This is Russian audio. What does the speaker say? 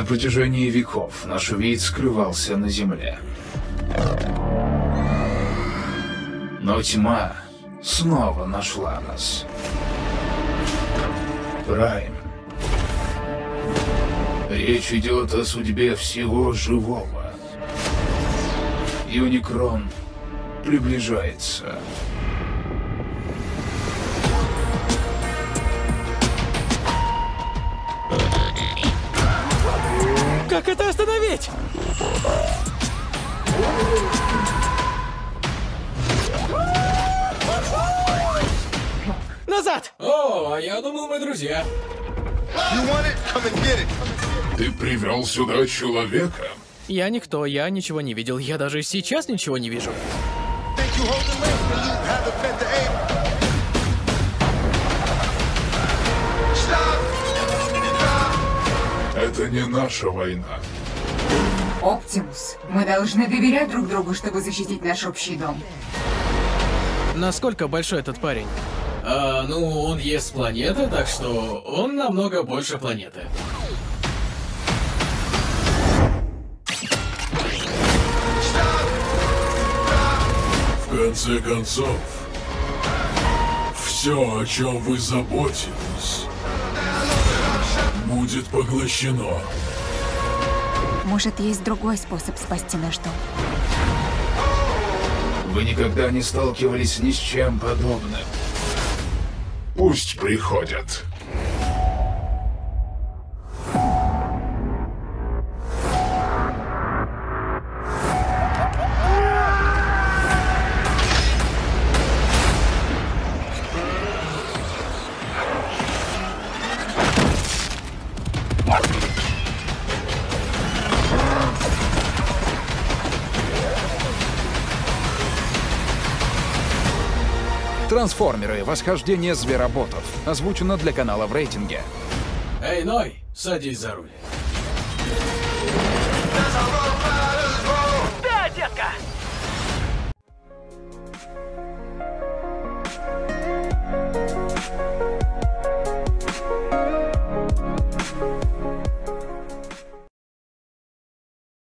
протяжении веков наш вид скрывался на земле. Но тьма снова нашла нас. Прайм. Речь идет о судьбе всего живого. Юникрон приближается. Как это остановить? Назад! О, а я думал, мы друзья. Ты привел сюда человека? Я никто, я ничего не видел. Я даже сейчас ничего не вижу. Это не наша война. Оптимус, мы должны доверять друг другу, чтобы защитить наш общий дом. Насколько большой этот парень? Ну, он ест планеты, так что он намного больше планеты. В конце концов, все, о чем вы заботитесь, будет поглощено. Может, есть другой способ спасти наш дом? Вы никогда не сталкивались ни с чем подобным. Пусть приходят. Трансформеры. Восхождение звероботов. Озвучено для канала в рейтинге. Эй, Ной, садись за руль. Да, детка!